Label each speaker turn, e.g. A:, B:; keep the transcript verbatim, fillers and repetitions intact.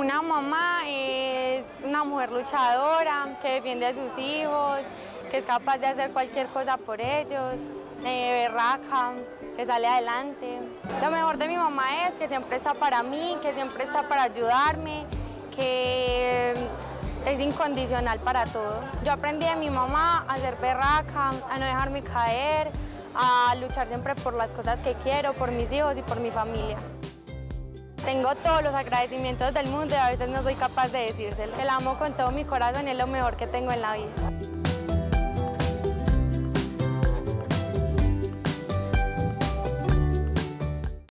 A: Una mamá es una mujer luchadora, que defiende a sus hijos, que es capaz de hacer cualquier cosa por ellos, eh, berraca, que sale adelante. Lo mejor de mi mamá es que siempre está para mí, que siempre está para ayudarme, que es incondicional para todo. Yo aprendí de mi mamá a ser berraca, a no dejarme caer, a luchar siempre por las cosas que quiero, por mis hijos y por mi familia. Tengo todos los agradecimientos del mundo y a veces no soy capaz de decírselo. El amo con todo mi corazón, es lo mejor que tengo en la vida.